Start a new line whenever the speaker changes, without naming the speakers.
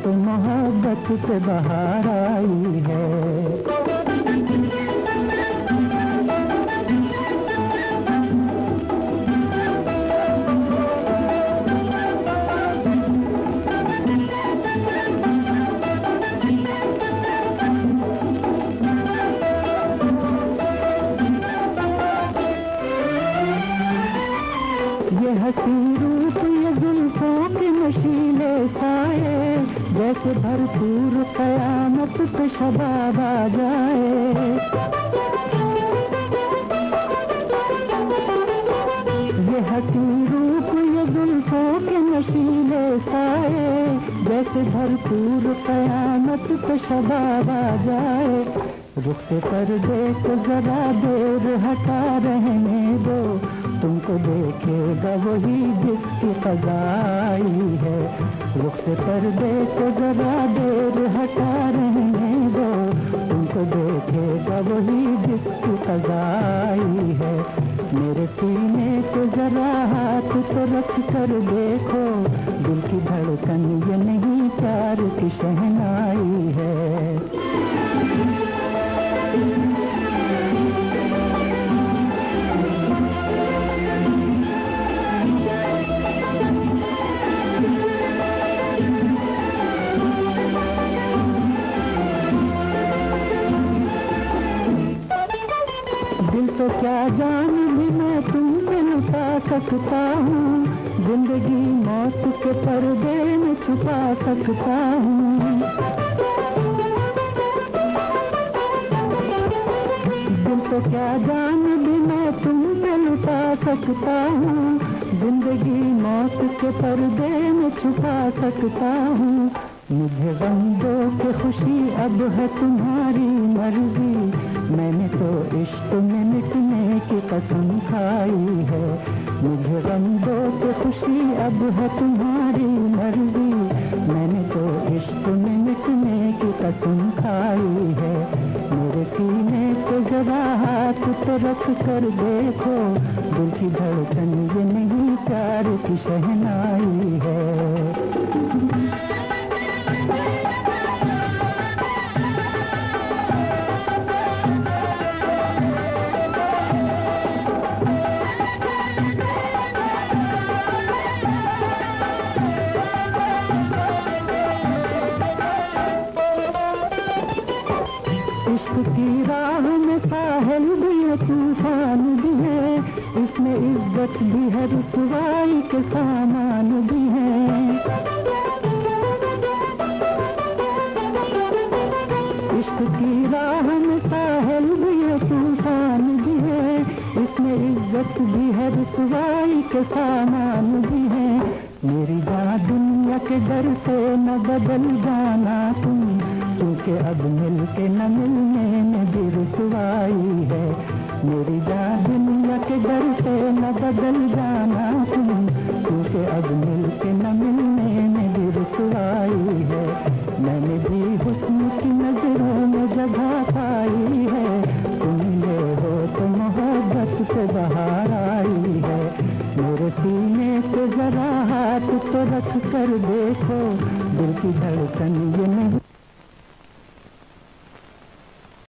तो मोहब्बत पे बहार आई है। ये हंसी रूप ये जुल्फों के नशीले साए, जैसे भरपूर कयामत पे शबाब आ जाए। ये हंसी रूप ये जुल्फों के नशीले साए, जैसे भरपूर कयामत पे शबाब आ जाए। रुख से पर्दे को जरा देर हटा रहने दो, तुमको देखेगा वही जिसकी क़ज़ा आई है। रुख से पर्दे को जरा देर हटा रहने दो, तुमको देखेगा वही जिसकी क़ज़ा आई है। मेरे सीने को जरा हाथ तो रख कर देखो, दिल की धड़कन ये नहीं प्यार की शहनाई है। दिल तो क्या जान भी मैं तुम पे लुटा सकता हूँ, जिंदगी मौत के पर्दे में छुपा सकता हूँ। दिल तो क्या जान भी मैं तुम पे लुटा सकता हूँ, जिंदगी मौत के पर्दे में छुपा सकता हूँ। मुझे गम दो के खुशी अब है तुम्हारी मर्जी, मैंने तो इश्क में मिटने की कसम खाई है। मुझे गम दो के खुशी अब है तुम्हारी मर्जी, मैंने तो इश्क में मिटने की कसम खाई है। मेरे सीने पे जरा हाथ तो रख कर देखो, दिल की धड़कन ये नहीं प्यार की शहनाई है। इश्क की राह में साहिल भी है, तूफान भी है, इसमें इज्जत भी है, रुसवाई के सामान भी है। इश्क की राह में साहिल भी है, तूफान भी है, इसमें इज्जत भी है, रुसवाई के सामान भी है। मेरी जान दुनिया के डर से न बदल जाना तुम, क्योंकि अब मिल के न मिलने में भी रुसवाई है। मेरी जान दुनिया के डर से न बदल जाना तुम, क्योंकि अब मिल के न मिलने में भी रुसवाई है। मैंने भी हुस्न की नजरों में जगह पाई है, तुम मिले हो तो मोहब्बत से बहार आई है। मेरे सीने पे जरा हाथ तो रख कर देखो, दिल की धड़कन ये नहीं